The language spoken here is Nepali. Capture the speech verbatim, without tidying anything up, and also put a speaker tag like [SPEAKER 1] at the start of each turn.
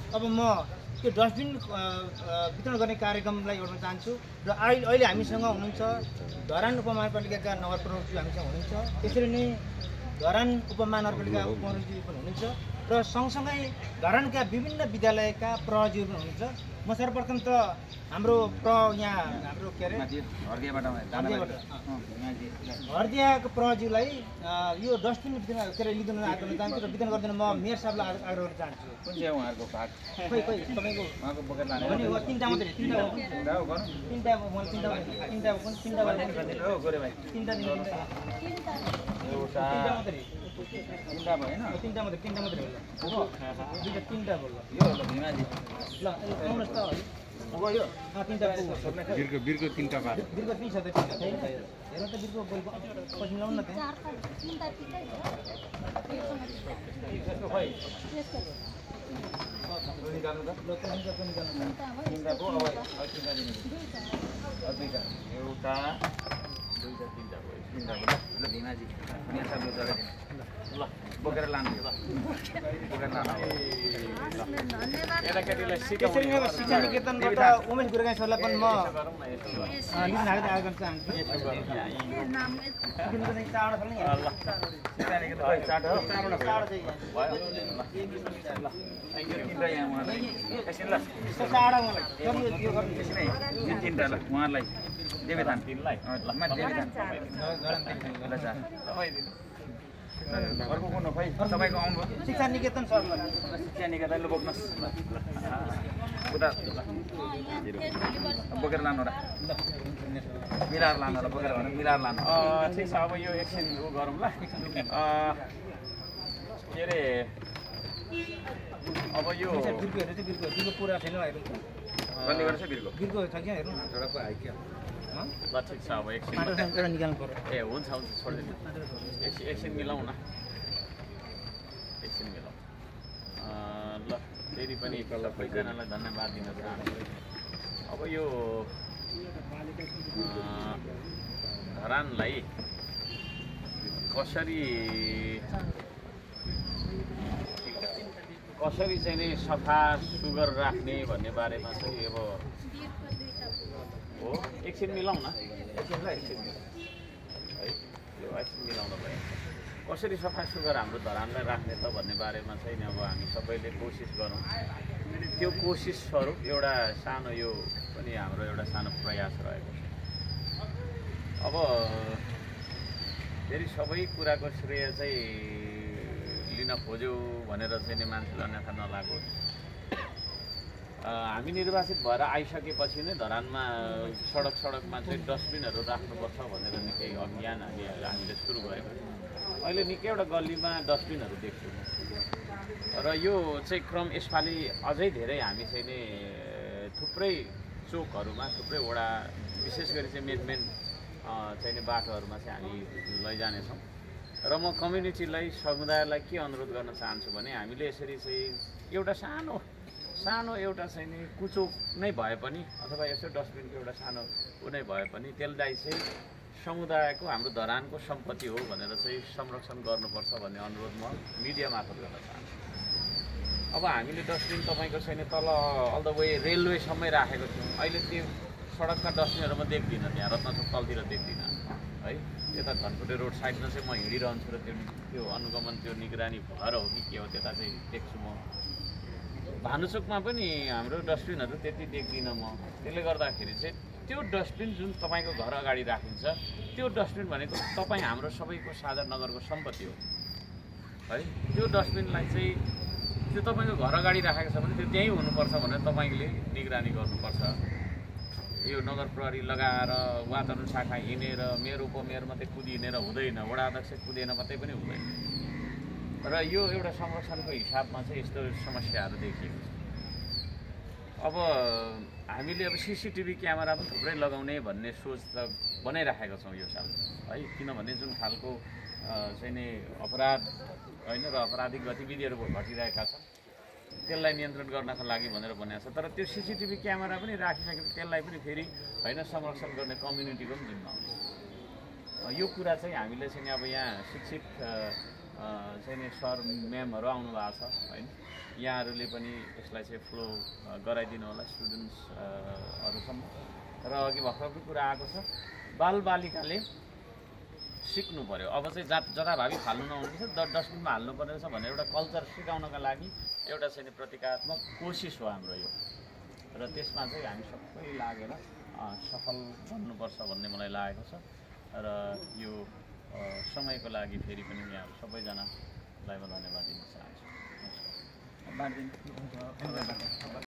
[SPEAKER 1] अब म त्यो डस्टबिन वितरण गर्ने कार्यक्रमलाई गर्न चाहन्छु र अहिले अहिले हामीसँग हुनुहुन्छ धरान उपमहानगरपालिकाका नगर प्रमुखज्यू हामीसँग हुनुहुन्छ, त्यसरी नै धरान उपमहानगरपालिका उपप्रमुखज्यू पनि हुनुहुन्छ र सँगसँगै धरानका विभिन्न विद्यालयका प्रहरीहरू पनि हुनुहुन्छ। म सर्वप्रथम त हाम्रो प्र यहाँ हाम्रो के अरे हर्दियाको प्रहरीलाई यो डस्टबिन वितरण के अरे लिँदैन आग्रह गर्न चाहन्छु र वितरण गर्दैन म मेयर साहबलाई आग्रह गर्न चाहन्छु।
[SPEAKER 2] कुन चाहिँ उहाँहरूको भाग
[SPEAKER 1] खै खै तपाईँको
[SPEAKER 2] उहाँको बोकेर लाने
[SPEAKER 1] भने हो तिनवटा मात्रै तिनवटा हो
[SPEAKER 2] तिनवटा हो गर्नु
[SPEAKER 1] तिनवटा मैले तिनवटा तिनवटा कुन तिनवटा
[SPEAKER 2] हो गोरे भाइ
[SPEAKER 1] तिनवटा दिनु
[SPEAKER 2] एउटा
[SPEAKER 1] तिनवटा मात्रै
[SPEAKER 2] तिनवटा भएन
[SPEAKER 1] तिनवटा मात्रै तिनवटा मात्रै हो दुईवटा तिनवटा बोल्नु
[SPEAKER 2] यो हो ल भीमाजी
[SPEAKER 1] ल आउनुहोस् त
[SPEAKER 2] पुग्यो यो
[SPEAKER 1] तिनवटा
[SPEAKER 2] बिर्को बिर्को तिनवटा भाग
[SPEAKER 1] बिर्को तिन छ त तिनवटा छैन हेर त बिर्को बोलको पछि मिलाउनु न त्यहाँ
[SPEAKER 2] त्यसको खै निकाल्नु त
[SPEAKER 1] ल तिनवटा निकाल्नु
[SPEAKER 2] तिनवटा पो अब अब तिनवटा दिनु दुईवटा एउटा दुईवटा तिनवटा भयो तिनवटा भयो ल भीमाजी अनि यता दुध लगाइदिनु ल बोकेर लानु ल बोकेर लानु केटाकेटीलाई
[SPEAKER 1] त्यसरी नै अब शिक्षा निकेतनबाट उमेश गुरुगाई सरलाई पनि म लिन हाल्दै आग्रह गर्न चाहन्छु। चाडो छ नि
[SPEAKER 2] ल शिक्षा निकेतन है चाँडो हो
[SPEAKER 1] चाडो चाडो चाहिँ
[SPEAKER 2] भयो ल तिनवटा यहाँ उहाँलाई एकछिन ल
[SPEAKER 1] चाडो मलाई यो यो गर्नु
[SPEAKER 2] एकछिन है यो तिनवटा ल उहाँलाई देवीथान तिनलाई ल मा देवीथान ल जा तपाईँ अर्को कुन हो खै तपाईँको आउनु
[SPEAKER 1] शिक्षा निकेतन सरलाई
[SPEAKER 2] शिक्षा निकेतन ल बोक्नुहोस् उता बोकेर लानु र मिलाएर लानु र बोकेर भन्नु मिलाएर लानु ठिक छ। अब यो एकछिन उ गरौँ ल के अरे अब यो
[SPEAKER 1] बिर्को हेर्नु चाहिँ बिर्को बिर्को पुरा छैन हेर्नु
[SPEAKER 2] कति गरेर चाहिँ बिर्को
[SPEAKER 1] बिर्को छ क्या हेर्नु
[SPEAKER 2] झडकको आइक्यो ल ठिक छ। अब एकछिन
[SPEAKER 1] एउटा निकाल्नु पर्यो
[SPEAKER 2] ए हुन्छ हुन्छ छोडिदिनु एकछिन एकछिन मिलाउँ न एकछिन मिलाउँ ल फेरि पनि सबैजनालाई धन्यवाद दिन चाहन्छु। अब यो धरानलाई कसरी कसरी चाहिँ नि सफा सुग्घर राख्ने भन्ने बारेमा चाहिँ अब हो एकछिन मिलाउँ न एकछिन ल एकछिन है यो एकछिन मिलाउँदा भयो कसरी सफा सुग्घर हाम्रो धरानलाई राख्ने त भन्ने बारेमा चाहिँ अब हामी सबैले कोसिस गरौँ। त्यो कोसिस स्वरूप एउटा सानो यो पनि हाम्रो एउटा सानो प्रयास रहेको छ। अब फेरि सबै कुराको श्रेय चाहिँ लिन खोज्यो भनेर चाहिँ नि मान्छेलाई अन्यथा नलागोस्। हामी निर्वाचित भएर आइसकेपछि नै धरानमा सडक सडकमा चाहिँ डस्टबिनहरू राख्नुपर्छ भनेर निकै अभियान हामी हामीले सुरु गरेको छौँ। अहिले निकैवटा गल्लीमा डस्टबिनहरू देख्छु र यो चाहिँ क्रम यसपालि अझै धेरै हामी चाहिँ नि थुप्रै चोकहरूमा थुप्रै वडा विशेष गरी चाहिँ मेन मेन चाहिँ नि बाटोहरूमा चाहिँ हामी लैजानेछौँ। र म कम्युनिटीलाई समुदायलाई के अनुरोध गर्न चाहन्छु भने हामीले यसरी चाहिँ एउटा सानो सानो एउटा चाहिँ नि कुचो नै भए पनि अथवा यसो डस्टबिनको एउटा सानो ऊ नै भए पनि त्यसलाई चाहिँ समुदायको हाम्रो धरानको सम्पत्ति हो भनेर चाहिँ संरक्षण गर्नुपर्छ भन्ने अनुरोध म मिडिया मार्फत गर्न चाहन्छु। अब हामीले डस्टबिन तपाईँको छैन तल अल द वे रेलवेसम्मै राखेको छौँ। अहिले त्यो सडकका डस्टबिनहरू म देख्दिनँ, त्यहाँ रत्नचोक तलतिर देख्दिनँ है। त्यता धनकुटे रोड साइडमा चाहिँ म हिँडिरहन्छु र त्यो त्यो अनुगमन त्यो निगरानी भएर हो कि के हो त्यता चाहिँ देख्छु म। भानुचोकमा पनि हाम्रो डस्टबिनहरू त्यति देख्दिनँ म। त्यसले गर्दाखेरि चाहिँ त्यो डस्टबिन जुन तपाईँको घर अगाडि राखिन्छ त्यो डस्टबिन भनेको तपाईँ हाम्रो सबैको साझा नगरको सम्पत्ति हो है। त्यो डस्टबिनलाई चाहिँ त्यो तपाईँको घर अगाडि राखेको छ भने त्यो त्यहीँ हुनुपर्छ भनेर तपाईँले निगरानी गर्नुपर्छ। यो नगर प्रहरी लगाएर वातावरण शाखा हिँडेर मेयर उपमेयर मात्रै कुदिनेर हुँदैन, वडा अध्यक्ष कुदेन मात्रै पनि हुँदैन। र यो एउटा संरक्षणको हिसाबमा चाहिँ यस्तो समस्याहरू देखिएको छ। अब हामीले अब सिसिटिभी क्यामेरा पनि थुप्रै लगाउने भन्ने सोच त बनाइराखेका छौँ यो साल है। किनभने जुन खालको चाहिँ नि अपराध होइन र अपराधिक गतिविधिहरू घटिरहेका छन् त्यसलाई नियन्त्रण गर्नका लागि भनेर भनेको छ। तर त्यो सिसिटिभी क्यामेरा पनि राखिसकेपछि त्यसलाई पनि फेरि होइन संरक्षण गर्ने कम्युनिटीको पनि जिम्मा हुन्छ। यो कुरा चाहिँ हामीले चाहिँ अब यहाँ शिक्षित चाहिँ नि सर म्यामहरू आउनु भएको छ होइन यहाँहरूले पनि यसलाई चाहिँ फ्लो गराइदिनु होला स्टुडेन्ट्सहरूसम्म र अघि भर्खरको कुरा आएको छ बालबालिकाले सिक्नु पऱ्यो अब चाहिँ जात जताभावी फाल्नु नहुने द डस्टबिनमा हाल्नु पर्ने रहेछ भनेर एउटा कल्चर सिकाउनका लागि एउटा चाहिँ प्रतीकात्मक कोसिस हो हाम्रो यो र त्यसमा चाहिँ हामी सबै लागेर सफल बन्नुपर्छ भन्ने मलाई लागेको छ र यो समयको लागि फेरि पनि यहाँ सबैजनालाई म धन्यवाद दिन चाहन्छु।